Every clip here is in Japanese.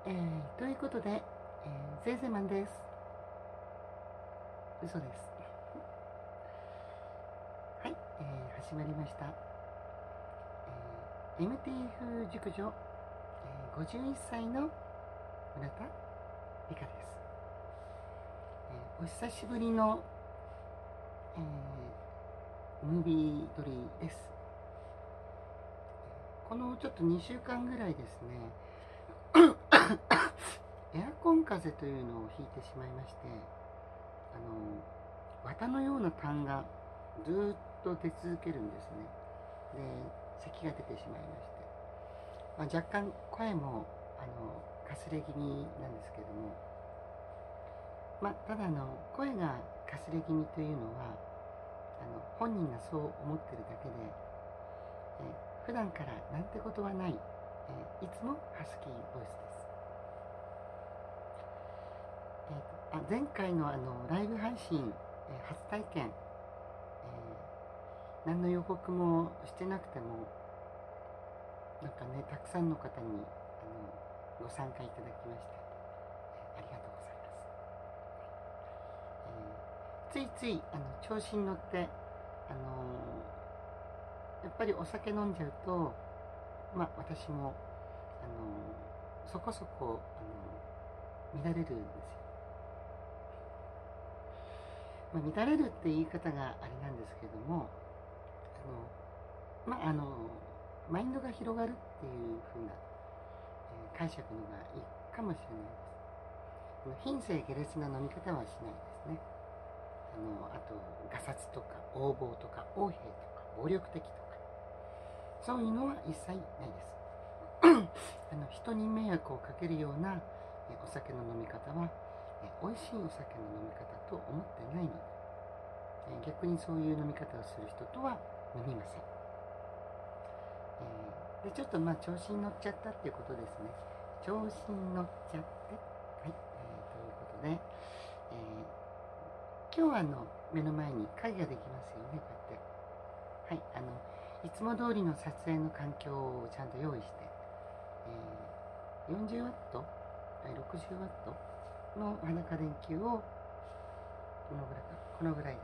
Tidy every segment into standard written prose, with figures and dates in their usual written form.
ということで、ゼーゼーマンです。嘘です。はい、始まりました。MTF 熟女、51歳の村田理香です。お久しぶりの、ムービー撮りです。このちょっと2週間ぐらいですね、エアコン風邪というのをひいてしまいまして、綿のような痰がずっと出続けるんですね。で、咳が出てしまいまして、若干声もかすれ気味なんですけども、ただ声がかすれ気味というのは本人がそう思ってるだけで、普段からなんてことはない、いつもハスキーボイスです。前回のライブ配信、初体験、何の予告もしてなくてもなんかね、たくさんの方にご参加いただきまして、ありがとうございます。ついつい調子に乗ってやっぱりお酒飲んじゃうと、私もそこそこ乱れるんですよ。乱れるって言い方があれなんですけども、マインドが広がるっていう風な、解釈のがいいかもしれないです。貧性下劣な飲み方はしないですね。あとガサツとか横暴とか横柄とか暴力的とか、そういうのは一切ないです。人に迷惑をかけるようなお酒の飲み方は美味しいお酒の飲み方と思ってないので、逆にそういう飲み方をする人とは飲みません。でちょっと調子に乗っちゃったっていうことですね。調子に乗っちゃって、はい、ということで、今日は目の前に影ができますよね、こうやって。はい、いつも通りの撮影の環境をちゃんと用意して、40ワット、60ワットの裸電球をこのぐらいです。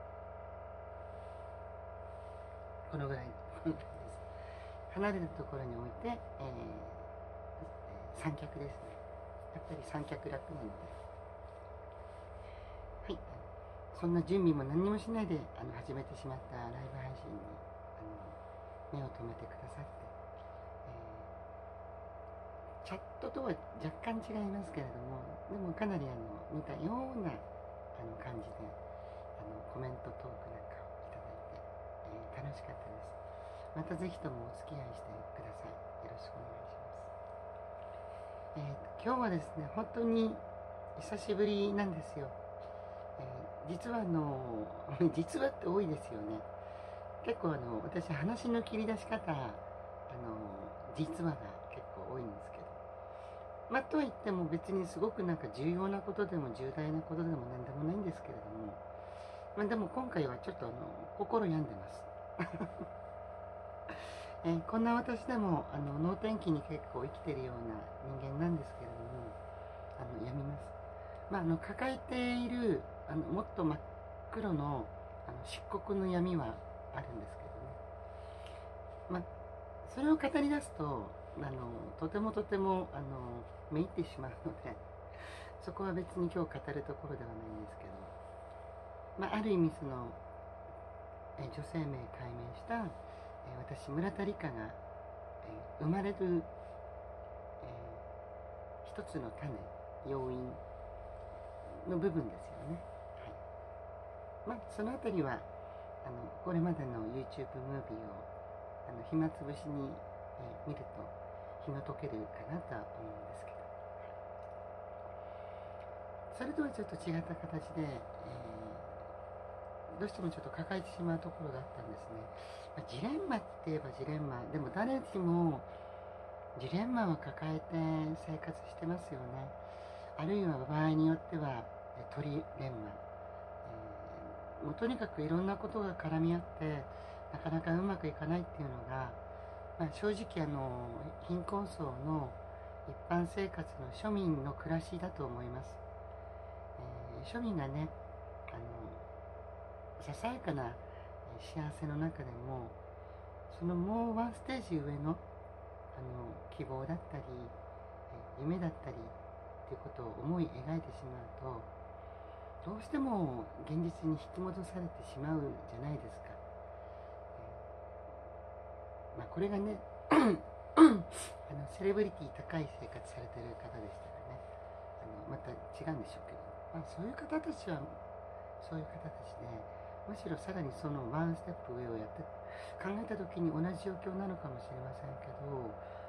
このぐらいです。離れたところに置いて、三脚ですね。やっぱり三脚楽なので、はい、そんな準備も何にもしないで始めてしまったライブ配信に目を留めてくださって、チャットとは若干違いますけれども、でもかなり似たような感じでコメントトークなんかをいただいて、楽しかったです。またぜひともお付き合いしてください。よろしくお願いします。今日はですね、本当に久しぶりなんですよ。実は実はって多いですよね。結構私話の切り出し方実はが結構多いんですけど、とは言っても別にすごく重要なことでも重大なことでも何でもないんですけれども、でも今回はちょっと心病んでます。こんな私でも能天気に結構生きてるような人間なんですけれども、病みます。抱えているもっと真っ黒の漆黒の闇はあるんですけどね、それを語り出すととてもめいってしまうので、そこは別に今日語るところではないんですけど、ある意味その女性名解明した私村田理香が生まれる一つの種、要因の部分ですよね。はい、そのあたりはこれまでの YouTube ムービーを暇つぶしに、見ると紐解けるかなとは思うんですけど、それとはちょっと違った形で、どうしてもちょっと抱えてしまうところがあったんですね。ジレンマって言えばジレンマでも、誰しもジレンマを抱えて生活してますよね。あるいは場合によってはトリレンマ、もうとにかくいろんなことが絡み合ってなかなかうまくいかないっていうのが、正直貧困層の一般生活の庶民の暮らしだと思います。庶民がね、ささやかな幸せの中でも、そのもうワンステージ上の希望だったり夢だったりっていうことを思い描いてしまうと、どうしても現実に引き戻されてしまうじゃないですか。これがねセレブリティ高い生活されてる方でしたらね、また違うんでしょうけど、そういう方たちはそういう方たちで、むしろさらにそのワンステップ上をやって考えた時に同じ状況なのかもしれませんけど、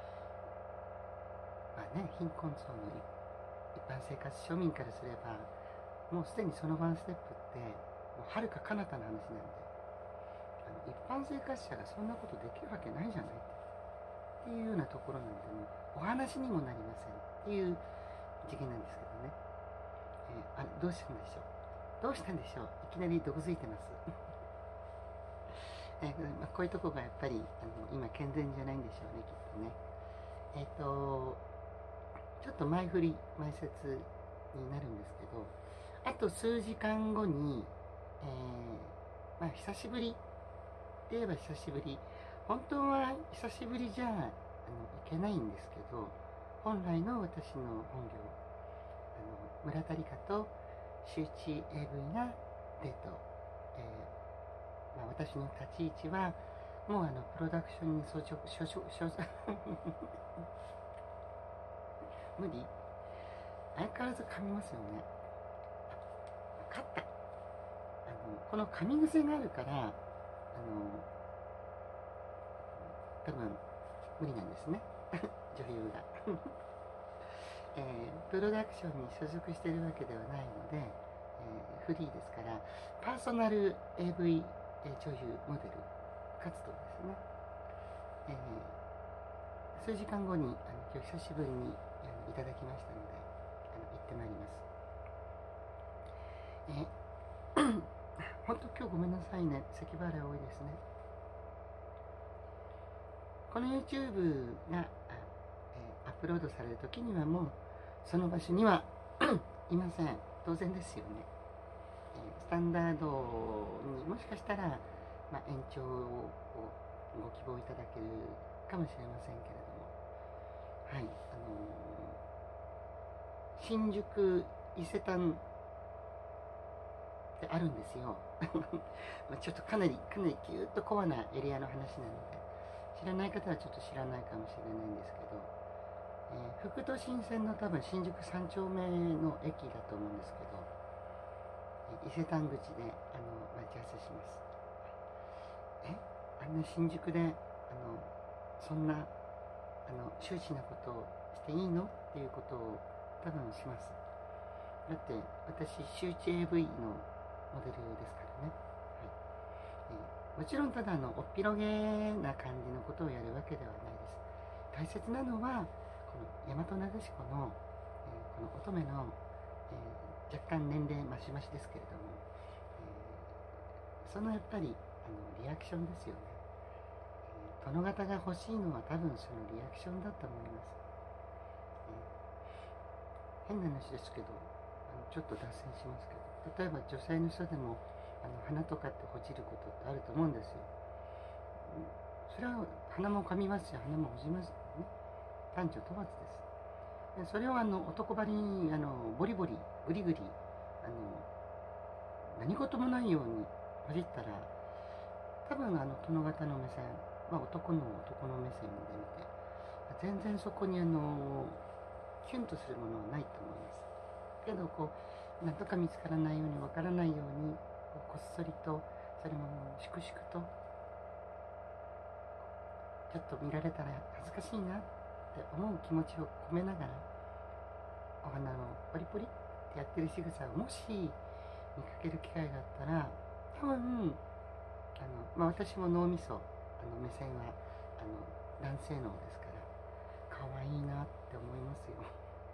貧困層の一般生活庶民からすれば、もうすでにそのワンステップってもうはるか彼方の話なんで、一般生活者がそんなことできるわけないじゃないっていうようなところなんで、もうお話にもなりませんっていう次元なんですけどね。どうしたんでしょう、どうしたんでしょう、いきなり毒づいてますこういうとこがやっぱり今健全じゃないんでしょうね、きっとね。ちょっと前説になるんですけど、あと数時間後に、久しぶりって言えば久しぶり、本当は久しぶりじゃいけないんですけど、本来の私の本業、村田理香と周知 AV がデート、私の立ち位置はもうプロダクションに無理、相変わらず噛みますよね。分かった、この噛み癖があるから多分無理なんですね女優がプロダクションに所属しているわけではないので、フリーですからパーソナル AV 女優モデル活動ですね。数時間後に今日久しぶりにいただきましたので行ってまいります。本当今日ごめんなさいね、咳払い多いですね。この YouTube がアップロードされる時にはもうその場所にはいません。当然ですよね。スタンダードにもしかしたら、延長をご希望いただけるかもしれませんけれども、新宿伊勢丹ってあるんですよちょっとかなりぎゅーっとコアなエリアの話なので、知らない方はちょっと知らないかもしれないんですけど、副都心線の多分新宿3丁目の駅だと思うんですけど、伊勢丹口で待ち合わせします。あんな新宿でそんな羞恥なことをしていいのっていうことを多分します。だって私周知 AV のモデルですからね。もちろんただおっぴろげな感じのことをやるわけではないです。大切なのはこの大和なでしこの、この乙女の、若干年齢マシマシですけれども、そのやっぱりリアクションですよね。殿方が欲しいのは多分そのリアクションだと思います。変な話ですけどちょっと脱線しますけど、例えば女性の人でも鼻とかってほじることってあると思うんですよ。それは鼻も噛みますし鼻もほじますよね。男女問わずです。でそれを男ばりにボリボリグリグリ何事もないようにほじったら、多分殿方の目線、男の目線で見て全然そこにキュンとするものはないと思います。けどなんとか見つからないようにわからないようにこっそりとそれも粛々とちょっと見られたら恥ずかしいなって思う気持ちを込めながらお花をポリポリってやってる仕草をもし見かける機会があったら、多分私も脳みそ目線は男性脳ですから可愛いなって思いますよ。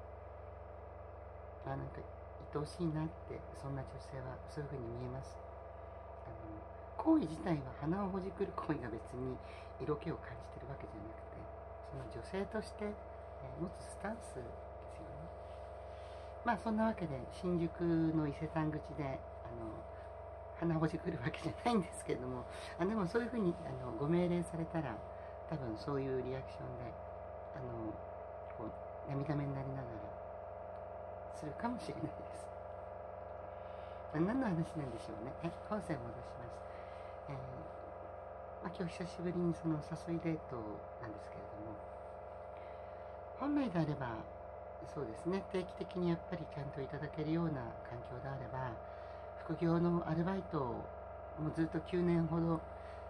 なんか愛おしいなって、そんな女性はそういう風に見えます。行為自体は鼻をほじくる行為が別に色気を感じてるわけじゃなくて、その女性として持つスタンスですよね。まあそんなわけで新宿の伊勢丹口で鼻ほじくるわけじゃないんですけれども、でもそういうふうにご命令されたら多分そういうリアクションでこう涙目になりながらするかもしれないです。何の話なんでしょうね。本線戻します。今日久しぶりにその誘いデートなんですけれども、本来であればそうですね、定期的にやっぱりちゃんといただけるような環境であれば、副業のアルバイトをもうずっと9年ほど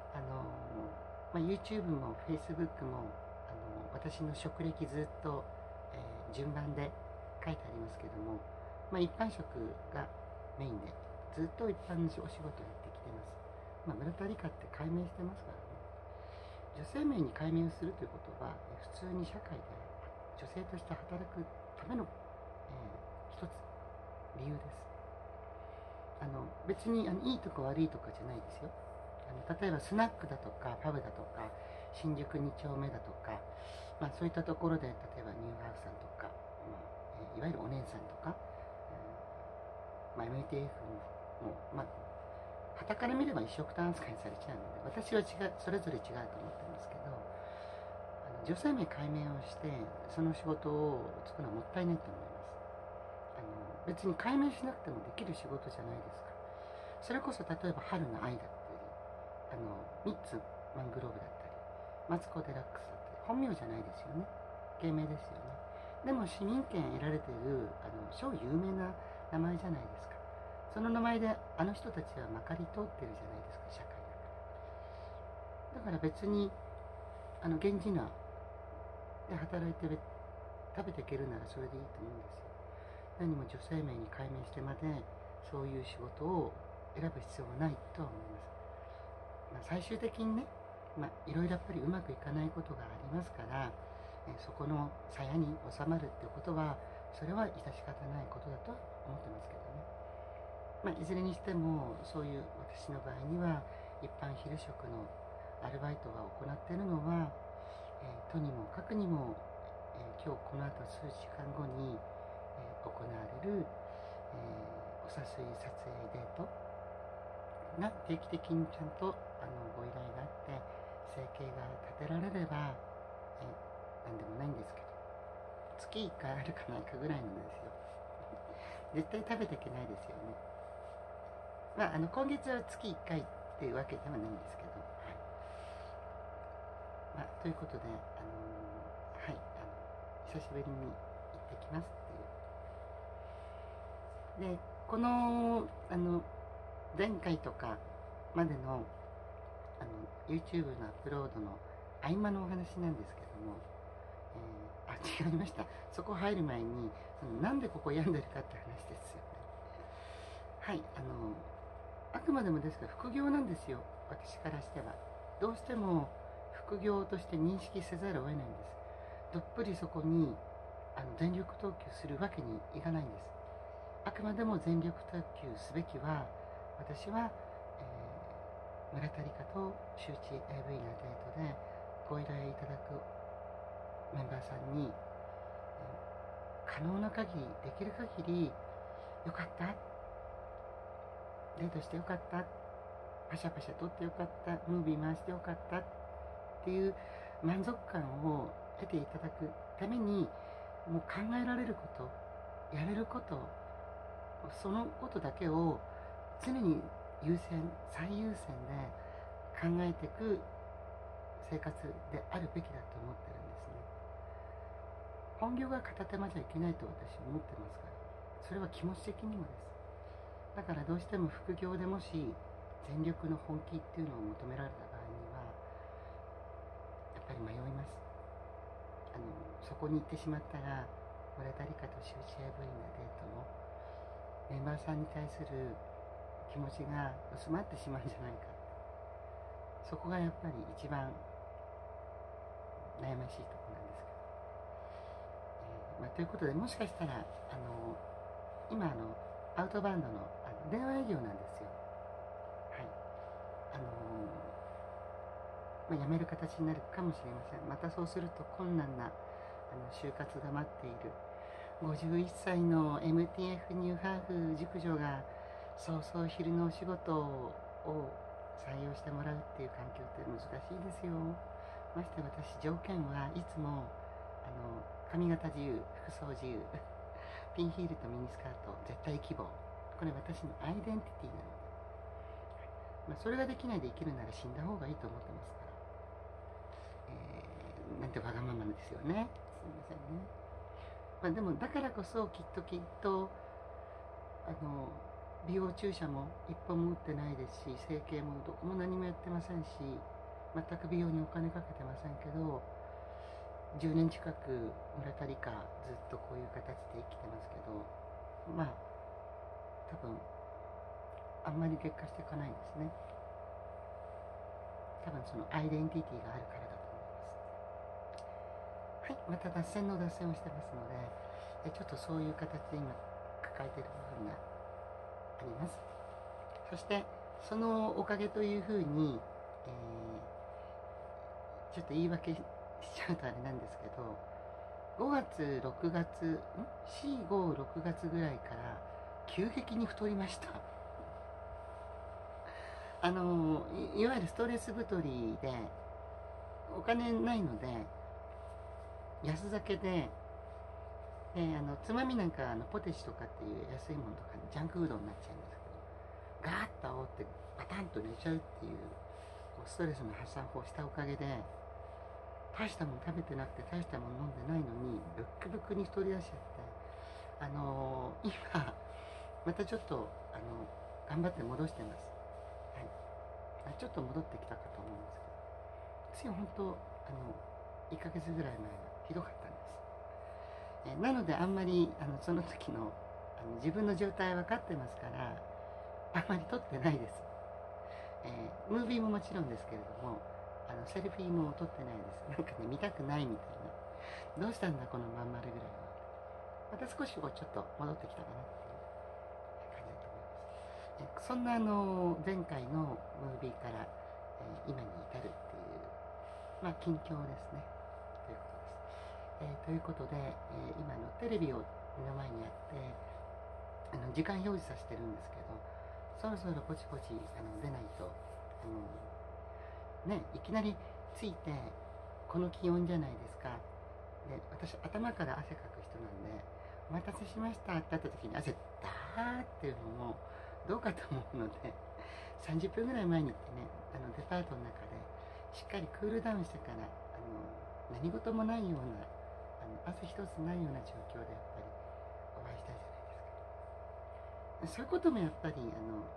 YouTube も Facebook も私の職歴ずっと、順番で書いてありますけども、一般職がメインでずっと一般のお仕事をやってきてます。村田理香って改名してますからね。女性名に改名をするということは普通に社会で女性として働くための、一つ理由です。別にいいとか悪いとかじゃないですよ。例えばスナックだとかパブだとか新宿2丁目だとか、そういったところで例えばニューハーフさんとか、いわゆるお姉さんとか、MTF も傍から見れば一緒くたん扱いされちゃうので、私はそれぞれ違うと思ってますけど、女性名改名をしてその仕事をつくのはもったいないと思います。別に改名しなくてもできる仕事じゃないですか。それこそ例えば春の愛だったりミッツマングローブだったりマツコ・デラックスだったり、本名じゃないですよね、芸名ですよね。でも市民権得られている超有名な名前じゃないですか。その名前で人たちはまかり通ってるじゃないですか、社会だから。だから別に源氏名で働いて食べていけるならそれでいいと思うんですよ。何も女性名に改名してまでそういう仕事を選ぶ必要はないとは思います。最終的にね、いろいろやっぱりうまくいかないことがありますから、そこの鞘に収まるってことはそれは致し方ないことだとは思ってますけどね。いずれにしてもそういう私の場合には一般昼食のアルバイトが行っているのは、とにもかくにも、今日この後数時間後に行われる、お誘い撮影デートが定期的にちゃんとご依頼があって生計が立てられれば、なんでもないんですけど、月1回あるかないかぐらいなんですよ。絶対食べていけないですよね。今月は月1回っていうわけではないんですけど、ということで久しぶりに行ってきますっていう。でこの前回とかまでのYouTube のアップロードの合間のお話なんですけども、違いました。そこ入る前になんでここ病んでるかって話ですよね。あくまでもですが副業なんですよ、私からしては。どうしても副業として認識せざるを得ないんです。どっぷりそこに全力投球するわけにいかないんです。あくまでも全力投球すべきは、私は、村田理香と周知 AV なデートでご依頼いただくメンバーさんに、可能な限りできる限りよかった、デートしてよかった、パシャパシャ撮ってよかった、ムービー回してよかったっていう満足感を得ていただくために、もう考えられること、やれること、そのことだけを常に最優先で考えていく生活であるべきだと思ってるんですね。本業が片手間じゃいけないと私は思ってますから、それは気持ち的にもです。だからどうしても副業でもし全力の本気っていうのを求められた場合にはやっぱり迷います。そこに行ってしまったら村田理香と周知 AV なデートのメンバーさんに対する気持ちが薄まってしまうんじゃないか、そこがやっぱり一番悩ましいところなんですけど、ということで、もしかしたら今アウトバウンドの電話営業なんですよ。辞める形になるかもしれません。またそうすると困難な就活が待っている51歳の MTF ニューハーフ熟女がそうそう昼のお仕事を採用してもらうっていう環境って難しいですよ。まして私条件はいつも髪型自由、服装自由ピンヒールとミニスカート絶対希望、これ私のアイデンティティなので、それができないで生きるなら死んだ方がいいと思ってますから、なんてわがままですよね。すみませんね。でもだからこそきっと美容注射も一本も打ってないですし、整形もどこも何もやってませんし、全く美容にお金かけてませんけど、10年近く村田理香ずっとこういう形で生きてますけど、多分あんまり劣化していかないですね。多分そのアイデンティティがあるからだと思います。はい、また脱線をしてますので、ちょっとそういう形で今抱えている部分があります。そしてそのおかげというふうに、ちょっと言い訳しちゃうとあれなんですけど、5月6月456月ぐらいから急激に太りました。いわゆるストレス太りで、お金ないので安酒で、つまみなんかポテチとかっていう安いものとかジャンクフードになっちゃうんですけど、ガーッと煽ってバタンと寝ちゃうっていうストレスの発散法をしたおかげで、大したもん食べてなくて大したもん飲んでないのにブックブクに太り出しちゃって、今またちょっと頑張って戻してます。はい、ちょっと戻ってきたかと思うんですけど、私本当1ヶ月ぐらい前はひどかったんです。なのであんまりその時の自分の状態分かってますから、あんまり撮ってないです。ムービーももちろんですけれども、セルフィーも撮ってないです。なんかね、見たくないみたいな。どうしたんだこのまん丸ぐらいは。また少しちょっと戻ってきたかなっていう感じだと思います。そんな前回のムービーから、今に至るっていう、近況ですね。ということで、今のテレビを目の前にあって時間表示させてるんですけど、そろそろポチポチ出ないといきなりついてこの気温じゃないですか。で、私頭から汗かく人なんで、お待たせしましたって言った時に汗ダーっていうのもどうかと思うので、30分ぐらい前に行ってね、デパートの中でしっかりクールダウンしてから、何事もないような汗一つないような状況でやっぱりお会いしたいじゃないですか。そういうこともやっぱり考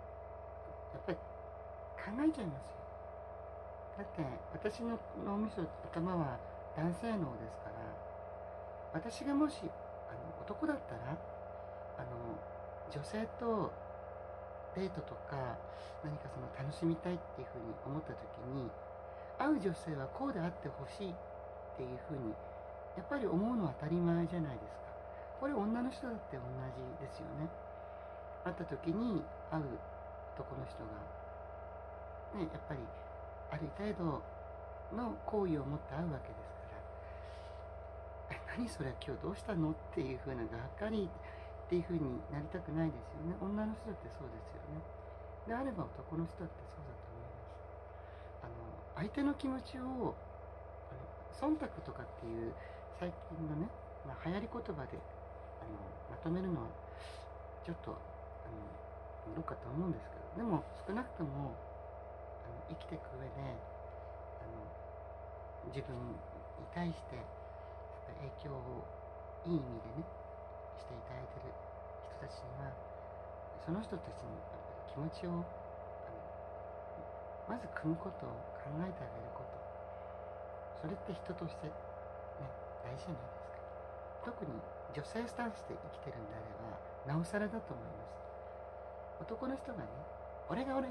えちゃいますよ。だって私の脳みそ、頭は男性脳ですから、私がもし男だったら女性とデートとか何かその楽しみたいっていうふうに思った時に、会う女性はこうであってほしいっていうふうにやっぱり思うのは当たり前じゃないですか。これ女の人だって同じですよね。会った時に会う男の人がやっぱりある程度の好意を持って会うわけですから、何それ今日どうしたのっていう風ながっかりっていう風になりたくないですよね。女の人だってそうですよね。であれば男の人だってそうだと思います。相手の気持ちを忖度とかっていう最近のね、流行り言葉でまとめるのはちょっとどうかと思うんですけど、でも少なくとも生きていく上で自分に対してやっぱり影響をいい意味でねしていただいている人たちには、その人たちのやっぱり気持ちをまず汲むことを考えてあげること、それって人としてね大事じゃないですか。特に女性スタンスで生きてるんであればなおさらだと思います。男の人がね、俺がは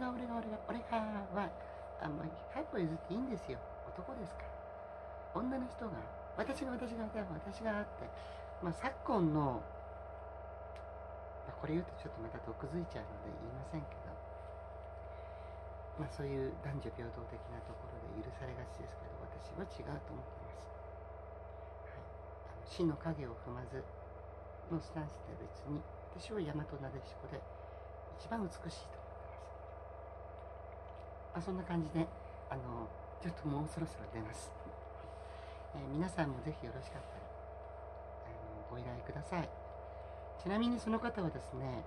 100歩譲っていいんですよ。男ですから。女の人が私がって、昨今の、これ言うとちょっとまた毒づいちゃうので言いませんけど、そういう男女平等的なところで許されがちですけど、私は違うと思ってます。 死の影を踏まずのスタンスで別に、私は大和なでしこで一番美しいと思ってます。そんな感じでちょっともうそろそろ出ます。皆さんもぜひよろしかったらご依頼ください。ちなみにその方はですね、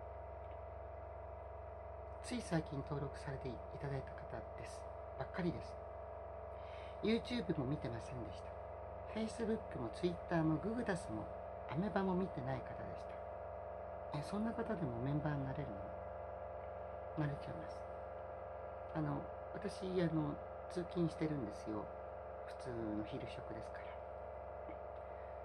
つい最近登録されていただいた方ですばっかりです。 YouTube も見てませんでした。 Facebook も Twitter もググダスもアメバも見てない方でした。そんな方でもメンバーになれるの？なれちゃいます。私通勤してるんですよ。普通の昼食ですから。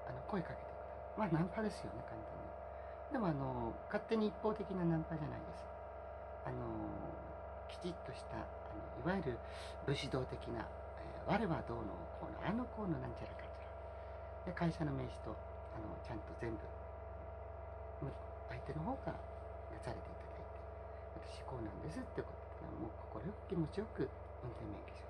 声かけてくれる。ナンパですよね、簡単に。でも勝手に一方的なナンパじゃないです。きちっとしたいわゆる武士道的な、我はどうのこうのこうのなんちゃらかんちゃらで、会社の名刺とちゃんと全部相手の方から出されていただいて、私こうなんですってことで、もう心よく気持ちよく運転免許証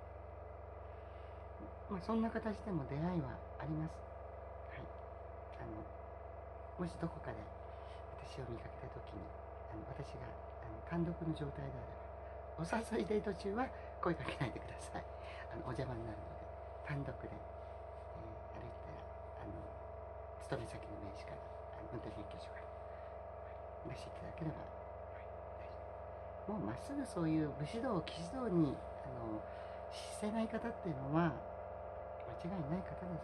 がされる。そんな形でも出会いはあります。はい。もしどこかで私を見かけた時に私が単独の状態であれば、お誘いデート中は声かけないでください。お邪魔になるので、単独で、歩いたら勤め先の名刺から運転免許証から出していただければ、大丈夫。もうまっすぐそういう武士道騎士道に視せない方っていうのは間違いない方です。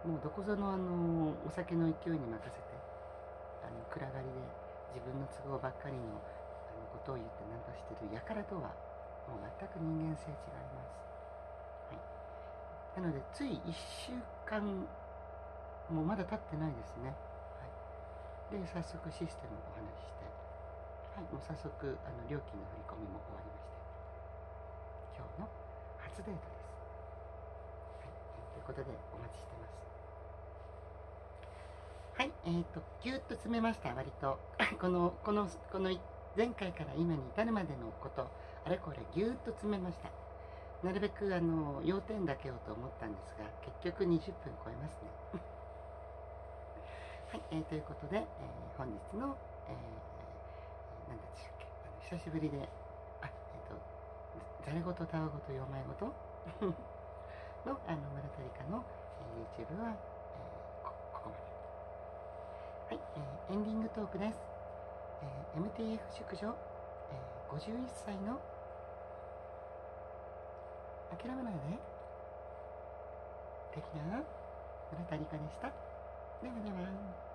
もうどこぞのお酒の勢いに任せて暗がりで自分の都合ばっかりのことを言ってナンパしてる輩とはもう全く人間性違います。はい、なのでつい1週間もうまだ経ってないですね。はい、で早速システムをお話しして、はい、もう早速料金の振り込みも終わりまして、今日の初デートです。はい、ということでお待ちしてます。はい、ぎゅっと詰めました。割とこの前回から今に至るまでのこと、あれこれぎゅっと詰めました。なるべく要点だけをと思ったんですが、結局20分超えますね。はい、ということで、本日の、何だでしたっけ、久しぶりで、ざれごとたわごとよまいごとの村田理香の、YouTube は、ここまで。はい、エンディングトークです。MTF 宿女、51歳の諦めないで的な村田理香でした。ではでは。